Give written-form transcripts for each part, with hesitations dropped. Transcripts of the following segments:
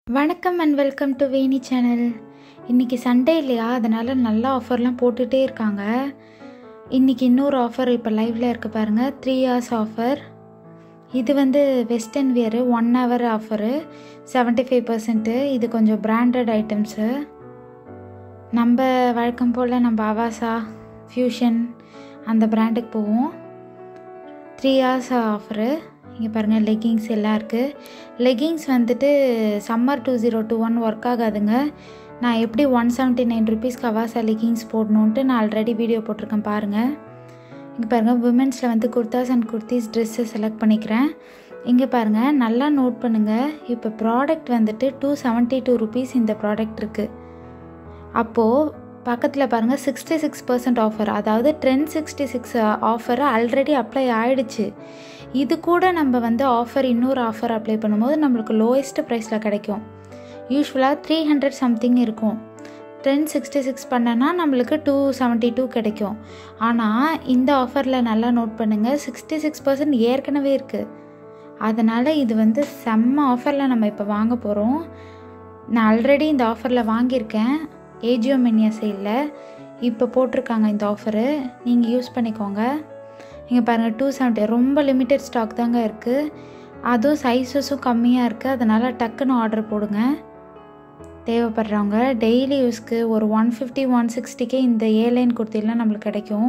வணக்கம் and welcome to Veni channel. இன்றைக்கி Sunday இல்லையா, அதனால் நல்ல ஆஃபர்லாம் போட்டுகிட்டே இருக்காங்க. இன்றைக்கி இன்னொரு ஆஃபர் இப்போ லைவில் இருக்க பாருங்கள், 3 hours ஆஃபர். இது வெஸ்டர்ன் வியரு 1 hour ஆஃபரு 75%. இது கொஞ்சம் பிராண்டட் ஐட்டம்ஸு. நம்ம வழக்கம் போல் நம்ம அவாசா ஃப்யூஷன் அந்த பிராண்டுக்கு போவோம். 3 hours ஆஃபரு. இங்கே பாருங்கள், லெகிங்ஸ் எல்லாம் இருக்குது. லெகிங்ஸ் சம்மர் 2021 ஒர்க் ஆகாதுங்க. நான் எப்படி 179 ருபீஸ்க்கு அவாசா லெகிங்ஸ் போடணுன்ட்டு நான் ஆல்ரெடி வீடியோ போட்டிருக்கேன் பாருங்கள். இங்கே பாருங்கள், விமென்ஸில் குர்தாஸ் அண்ட் குர்த்திஸ் ட்ரெஸ்ஸை செலக்ட் பண்ணிக்கிறேன். இங்கே பாருங்கள், நல்லா நோட் பண்ணுங்கள். இப்போ ப்ராடக்ட் 272 ருபீஸ் இந்த ப்ராடக்ட் இருக்குது. அப்போது பக்கத்தில் பாருங்கள் 66% ஆஃபர், அதாவது ட்ரெண்ட் 66 ஆஃபர் ஆல்ரெடி அப்ளை ஆகிடுச்சு. இது கூட நம்ம ஆஃபர் இன்னொரு ஆஃபர் அப்ளை பண்ணும்போது நம்மளுக்கு லோயஸ்ட் ப்ரைஸில் கிடைக்கும். யூஸ்வலாக 300 சம்திங் இருக்கும். ட்ரெண்ட் 66 பண்ணனா நம்மளுக்கு 272 கிடைக்கும். ஆனால் இந்த ஆஃபரில் நல்லா நோட் பண்ணுங்கள், 66% ஏற்கனவே இருக்குது. அதனால் இது செம்ம ஆஃபரில் நம்ம இப்போ வாங்க போகிறோம். நான் ஆல்ரெடி இந்த ஆஃபரில் வாங்கியிருக்கேன். ஏஜியோ மினியா சேலில் இப்போ போட்டிருக்காங்க இந்த ஆஃபரு, நீங்கள் யூஸ் பண்ணிக்கோங்க. இங்கே பாருங்கள், 270 ரொம்ப லிமிட்டட் ஸ்டாக் தாங்க இருக்குது. அதுவும் சைஸஸும் கம்மியாக இருக்குது. அதனால் டக்குன்னு ஆர்டர் போடுங்க. தேவைப்படுறவங்க டெய்லி யூஸ்க்கு ஒரு 150-160 இந்த ஏலைன் குர்த்திலாம் நம்மளுக்கு கிடைக்கும்.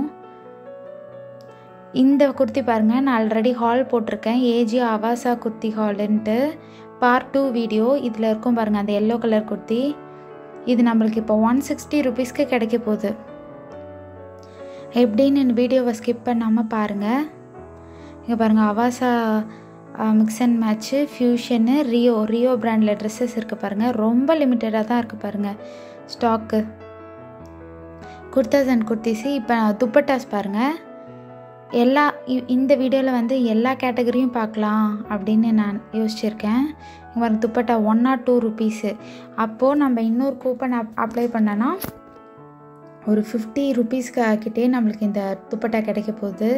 இந்த குர்த்தி பாருங்கள், நான் ஆல்ரெடி ஹால் போட்டிருக்கேன், ஏஜியோ அவாசா குர்த்தி ஹாலுன்ட்டு பார்ட் 2 வீடியோ. இதில் இருக்கும் பாருங்கள் அந்த எல்லோ கலர் குர்த்தி. இது நம்மளுக்கு இப்போ 160 ருபீஸ்க்கு கிடைக்க போகுது. எப்படின்னு இந்த வீடியோவை ஸ்கிப் பண்ணாமல் பாருங்கள். இங்கே பாருங்கள், Avasa mix and match fusion Rio பிராண்டில் ட்ரெஸ்ஸஸ் இருக்குது பாருங்கள். ரொம்ப லிமிட்டடாக தான் இருக்குது பாருங்கள் ஸ்டாக்கு. குர்தாஸ் அண்ட் குர்த்திஸு. இப்போ துப்பட்டாஸ் பாருங்கள். இந்த வீடியோவில் எல்லா கேட்டகரியும் பார்க்கலாம் அப்படின்னு நான் யோசிச்சுருக்கேன். இங்கே பாருங்கள், துப்பட்டா 102 ருபீஸு. அப்போது நம்ம இன்னொரு கூப்பன் அப்ளை பண்ணோன்னா ஒரு 50 ருபீஸ்க்கு ஆக்கிட்டே நம்மளுக்கு இந்த துப்பட்டா கிடைக்க போகுது.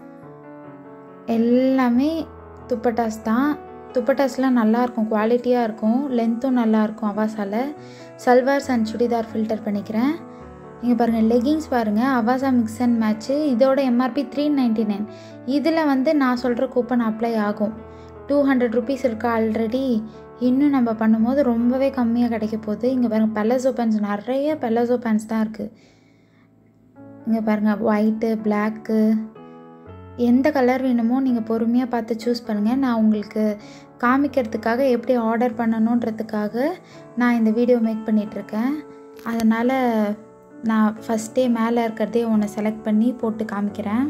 எல்லாமே துப்பட்டாஸ் தான். துப்பட்டாஸ்லாம் நல்லாயிருக்கும், குவாலிட்டியாக இருக்கும், லென்த்தும் நல்லாயிருக்கும். அவாசாவில் சல்வார்ஸ் அண்ட் சுடிதார் ஃபில்டர் பண்ணிக்கிறேன். இங்கே பாருங்கள், லெகிங்ஸ் பாருங்கள், அவாசா மிக்ஸ் அண்ட் மேட்ச்சு. இதோட எம்ஆர்பி 399. இதில் நான் சொல்கிற கூப்பன் அப்ளை ஆகும். 200 ருபீஸ் இருக்கா ஆல்ரெடி. இன்னும் நம்ம பண்ணும்போது ரொம்பவே கம்மியாக கிடைக்க போகுது. இங்கே பாருங்கள், பெலசோ பேண்ட்ஸ், நிறைய பெலசோ பேண்ட்ஸ் தான் இருக்குது. இங்கே பாருங்கள், ஒயிட்டு, பிளாக்கு, எந்த கலர் வேணுமோ நீங்கள் பொறுமையாக பார்த்து சூஸ் பண்ணுங்கள். நான் உங்களுக்கு காமிக்கிறதுக்காக எப்படி ஆர்டர் பண்ணணுன்றதுக்காக நான் இந்த வீடியோ மேக் பண்ணிகிட்ருக்கேன். அதனால் நான் ஃபஸ்ட்டே மேலே இருக்கிறதே ஒன்று செலக்ட் பண்ணி போட்டு காமிக்கிறேன்.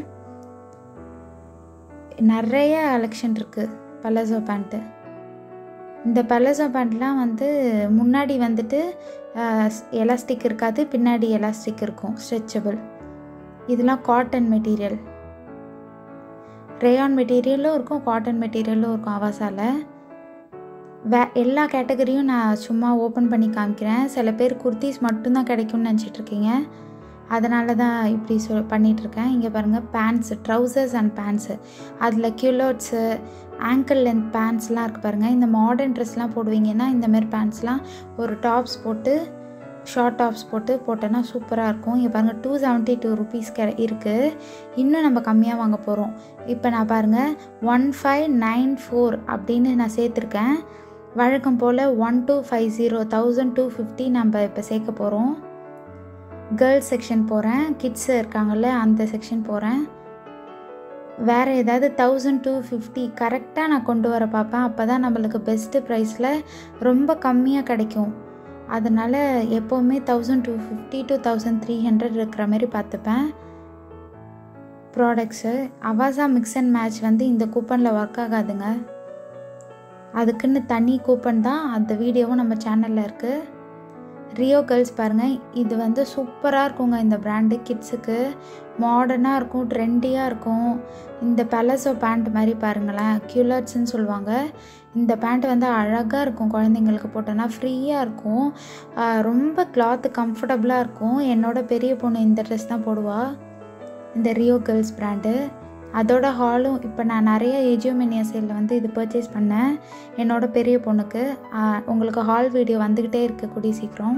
நிறைய கலெக்ஷன் இருக்குது பலசோ பேண்ட்டு. இந்த பலசோ பேண்ட்லாம் முன்னாடி எலாஸ்டிக் இருக்காது, பின்னாடி எலாஸ்டிக் இருக்கும், ஸ்ட்ரெச்சபிள். இதெல்லாம் காட்டன் மெட்டீரியல், ரேயான் மெட்டீரியலும் இருக்கும், காட்டன் மெட்டீரியலும் இருக்கும் அவாசாவில். எல்லா கேட்டகரியும் நான் சும்மா ஓப்பன் பண்ணி காமிக்கிறேன். சில பேர் குர்த்திஸ் மட்டும்தான் கிடைக்கும்னு நினச்சிட்ருக்கீங்க, அதனால தான் இப்படி பண்ணிகிட்ருக்கேன். இங்கே பாருங்கள், பேண்ட்ஸு, ட்ரௌசர்ஸ் அண்ட் பேண்ட்ஸு. அதில் கியூலோட்ஸு, ஆங்கிள் லென்த் பேண்ட்ஸ்லாம் இருக்குது பாருங்கள். இந்த மாடர்ன் ட்ரெஸ்லாம் போடுவீங்கன்னா இந்தமாரி பேண்ட்ஸ்லாம் ஒரு டாப்ஸ் போட்டு, ஷார்ட் டாப்ஸ் போட்டோன்னா சூப்பராக இருக்கும். இங்கே பாருங்கள், 272 ருபீஸ் இருக்குது. இன்னும் நம்ம கம்மியாக வாங்க போகிறோம். இப்போ நான் பாருங்கள் 1594 அப்படின்னு நான் சேர்த்துருக்கேன். வழக்கம் போல் 1250 1250 நம்ம இப்போ சேர்க்க போகிறோம். கேர்ள்ஸ் செக்ஷன் போகிறேன், கிட்ஸ் இருக்காங்கள்ல அந்த செக்ஷன் போகிறேன். வேறு ஏதாவது 1250 கரெக்டாக நான் கொண்டு வர பார்ப்பேன். அப்போ தான் நம்மளுக்கு பெஸ்ட்டு ப்ரைஸில் ரொம்ப கம்மியாக கிடைக்கும். அதனால் எப்போவுமே 1250 to 1300 இருக்கிற மாதிரி பார்த்துப்பேன் products. Avasa mix and match இந்த கூப்பனில் ஒர்க் ஆகாதுங்க. அதுக்குன்னு தனி கூப்பன் தான். அந்த வீடியோவும் நம்ம சேனலில் இருக்குது. ரியோ கேர்ள்ஸ் பாருங்கள், இது சூப்பராக இருக்குங்க. இந்த பிராண்டு கிட்ஸுக்கு மாடர்னாக இருக்கும், ட்ரெண்டியாக இருக்கும். இந்த பெலசோ பேண்ட் மாதிரி பாருங்களேன், கியூலட்ஸ்ன்னு சொல்லுவாங்க. இந்த பேண்ட் அழகாக இருக்கும், குழந்தைங்களுக்கு போட்டோன்னா ஃப்ரீயாக இருக்கும், ரொம்ப கிளாத்து கம்ஃபர்டபுளாக இருக்கும். என்னோட பெரிய பொண்ணு இந்த ட்ரெஸ் தான் போடுவாள். இந்த ரியோ கேர்ள்ஸ் பிராண்டு. அதோட ஹாலும் இப்போ நான் நிறைய ஏஜியோ மினியா சேலில் வந்து இது பர்ச்சேஸ் பண்ணேன் என்னோடய பெரிய பொண்ணுக்கு. உங்களுக்கு ஹால் வீடியோ வந்துக்கிட்டே இருக்குது கூடிய சீக்கிரம்.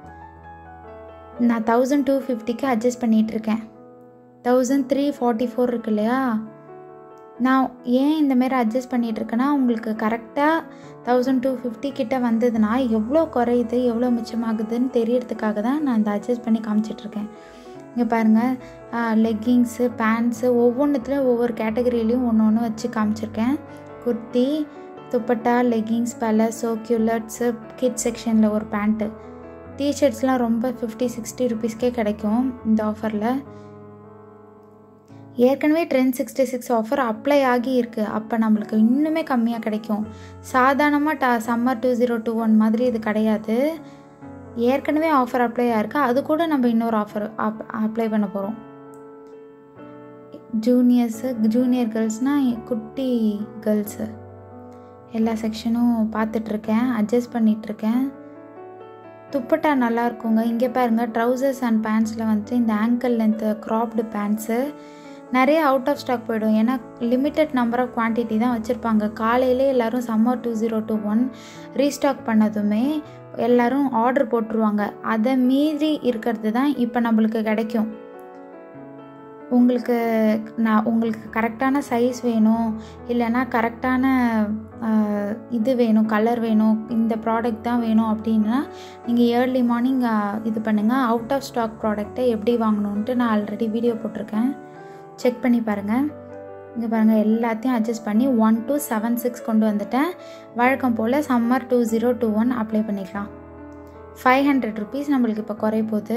நான் 1250க்கு அட்ஜஸ்ட் பண்ணிகிட்ருக்கேன். 1344 இருக்கு இல்லையா, நான் ஏன் இந்தமாரி அட்ஜஸ்ட் பண்ணிகிட்ருக்கேன்னா உங்களுக்கு கரெக்டாக 1250 கிட்ட வந்ததுன்னா எவ்வளோ குறையுது எவ்வளோ மிச்சமாகுதுன்னு தெரியறதுக்காக தான் நான் இந்த அட்ஜஸ்ட் பண்ணி காமிச்சிட்ருக்கேன். இங்கே பாருங்கள், லெக்கிங்ஸு பேண்ட்ஸு ஒவ்வொன்றுத்துலேயும் ஒவ்வொரு கேட்டகரியிலையும் ஒன்று ஒன்று வச்சு காமிச்சிருக்கேன். Kurti, dupatta, leggings, palazzo, culottes, kids செக்ஷனில் ஒரு பேண்ட்டு, டிஷர்ட்ஸ்லாம் ரொம்ப 50-60 ருபீஸ்க்கே கிடைக்கும் இந்த ஆஃபரில். ஏற்கனவே ட்ரெண்ட் 66 ஆஃபர் அப்ளை ஆகி இருக்குது. அப்போ நம்மளுக்கு இன்னுமே கம்மியாக கிடைக்கும். சாதாரணமாக சம்மர் 2021 மாதிரி இது கிடையாது. ஏற்கனவே ஆஃபர் அப்ளை ஆகிருக்கு, அது கூட நம்ம இன்னொரு ஆஃபர் அப்ளை பண்ண போகிறோம். ஜூனியர் கேர்ள்ஸ்னால் குட்டி கேர்ள்ஸு எல்லா செக்ஷனும் பார்த்துட்ருக்கேன், அட்ஜஸ்ட் பண்ணிகிட்ருக்கேன். துப்பட்டா நல்லா இருக்குங்க. இங்கே பாருங்கள், ட்ரௌசர்ஸ் அண்ட் பேண்ட்ஸில் வந்துட்டு இந்த ஆங்கிள் லென்த்து க்ராப்டு பேண்ட்ஸு நிறைய அவுட் ஆஃப் ஸ்டாக் போய்டும். ஏன்னா லிமிட்டட் நம்பர் ஆஃப் குவான்டிட்டி தான் வச்சுருப்பாங்க. காலையிலே எல்லோரும் சம்மர் 2021 ரீஸ்டாக் பண்ணதுமே எல்லோரும் ஆர்டர் போட்டுருவாங்க. அதை மீறி இருக்கிறது தான் இப்போ நம்மளுக்கு கிடைக்கும். உங்களுக்கு கரெக்டான சைஸ் வேணும், இல்லைன்னா கரெக்டான இது வேணும், கலர் வேணும், இந்த ப்ராடக்ட் தான் வேணும் அப்படின்னா நீங்கள் ஏர்லி மார்னிங் இது பண்ணுங்கள். அவுட் ஆஃப் ஸ்டாக் ப்ராடக்டை எப்படி வாங்கணுன்ட்டு நான் ஆல்ரெடி வீடியோ போட்டிருக்கேன், செக் பண்ணி பாருங்கள். இங்கே பாருங்கள், எல்லாத்தையும் அட்ஜஸ்ட் பண்ணி 1276 கொண்டு வந்துட்டேன். வழக்கம் போல் சம்மர் 2021 அப்ளை பண்ணிக்கலாம். 500 ருபீஸ் நம்மளுக்கு இப்போ குறைய போகுது.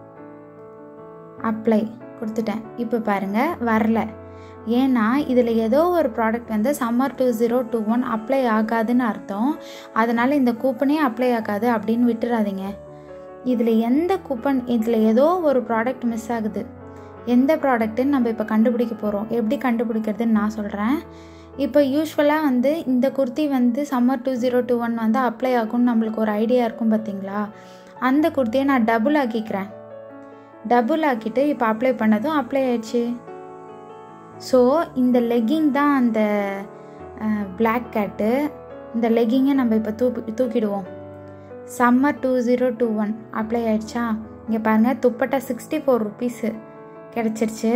அப்ளை கொடுத்துட்டேன். இப்போ பாருங்கள் வரல. ஏன்னா இதில் ஏதோ ஒரு ப்ராடக்ட் வந்து சம்மர் 2021 அப்ளை ஆகாதுன்னு அர்த்தம். அதனால் இந்த கூப்பனே அப்ளை ஆகாது அப்படின்னு விட்டுறாதீங்க. இதில் எந்த கூப்பன், இதில் ஏதோ ஒரு ப்ராடக்ட் மிஸ் ஆகுது. எந்த ப்ராடக்ட்டுன்னு நம்ம இப்போ கண்டுபிடிக்க போகிறோம். எப்படி கண்டுபிடிக்கிறதுன்னு நான் சொல்கிறேன். இப்போ யூஸ்வலாக வந்து இந்த குர்த்தி வந்து சம்மர் 2021 வந்து அப்ளை ஆகும்னு நம்மளுக்கு ஒரு ஐடியா இருக்கும் பார்த்தீங்களா. அந்த குர்த்தியை நான் டபுள் ஆக்கிக்கிறேன். டபுள் ஆக்கிட்டு இப்போ அப்ளை பண்ணதும் அப்ளை ஆயிடுச்சு. ஸோ இந்த லெக்கிங் தான் அந்த பிளாக் கேட்டு. இந்த லெக்கிங்கை நம்ம இப்போ தூக்கிடுவோம். சம்மர் 2021 அப்ளை ஆயிடுச்சா. இங்கே பாருங்கள், துப்பட்டா 64 ருபீஸு கிடச்சிருச்சு.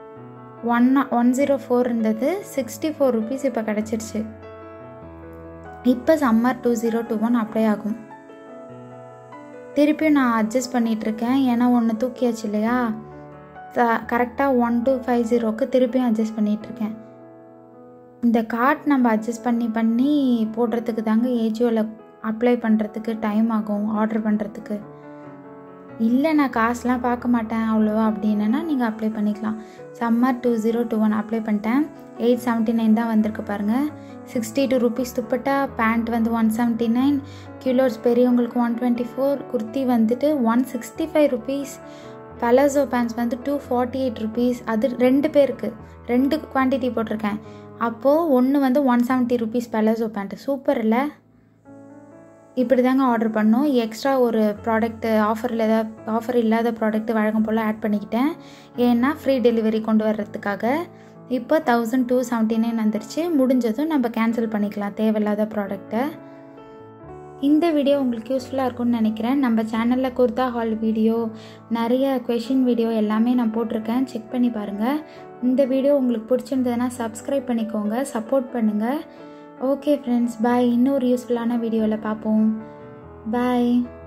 104 இருந்தது, 64 ருபீஸ் இப்போ கிடச்சிருச்சு. இப்போ சம்மர் 2021 அப்ளை ஆகும். திருப்பியும் நான் அட்ஜஸ்ட் பண்ணிகிட்ருக்கேன். ஏன்னா ஒன்று தூக்கியாச்சு இல்லையா. கரெக்டாக 1250க்கு திருப்பியும் அட்ஜஸ்ட் பண்ணிகிட்ருக்கேன். இந்த கார்ட் நம்ம அட்ஜஸ்ட் பண்ணி போடுறதுக்கு தாங்க ஏஜியோவில் அப்ளை பண்ணுறதுக்கு டைம் ஆகும், ஆர்டர் பண்ணுறதுக்கு. இல்லை நான் காசுலாம் பார்க்க மாட்டேன் அவ்வளோவா அப்படின்னா நீங்கள் அப்ளை பண்ணிக்கலாம். சம்மர் 2021 அப்ளை பண்ணிட்டேன். 879 தான் வந்திருக்கு பாருங்கள். 62 ருபீஸ் துப்பட்டா, பேண்ட் வந்து 179, கிலோஸ் பெரியவங்களுக்கு 124, குர்த்தி வந்துட்டு 165 ருபீஸ், பலசோ பேண்ட்ஸ் வந்து 248 ருபீஸ். அது 2 பேருக்கு 2 குவான்டிட்டி போட்டிருக்கேன். அப்போது ஒன்று வந்து 170 ருபீஸ் பலசோ பேண்ட்டு. சூப்பர் இல்லை? இப்படி தாங்க ஆர்டர் பண்ணோம். எக்ஸ்ட்ரா ஒரு ப்ராடக்ட்டு ஆஃபர் இல்லாத ப்ராடக்ட்டு வழக்கம் போல் ஆட் பண்ணிக்கிட்டேன். ஏன்னா ஃப்ரீ டெலிவரி கொண்டு வர்றதுக்காக. இப்போ 1279 வந்துருச்சு. முடிஞ்சதும் நம்ம கேன்சல் பண்ணிக்கலாம் தேவையில்லாத ப்ராடக்டை. இந்த வீடியோ உங்களுக்கு யூஸ்ஃபுல்லாக இருக்கும்னு நினைக்கிறேன். நம்ம சேனலில் குர்தா ஹால் வீடியோ, நிறைய கொஷின் வீடியோ எல்லாமே நான் போட்டிருக்கேன், செக் பண்ணி பாருங்கள். இந்த வீடியோ உங்களுக்கு பிடிச்சிருந்ததுன்னா சப்ஸ்கிரைப் பண்ணிக்கோங்க, சப்போர்ட் பண்ணுங்கள். Okay friends, bye. இன்னொரு யூஸ்ஃபுல்லான வீடியோவில் பார்ப்போம். பாய்.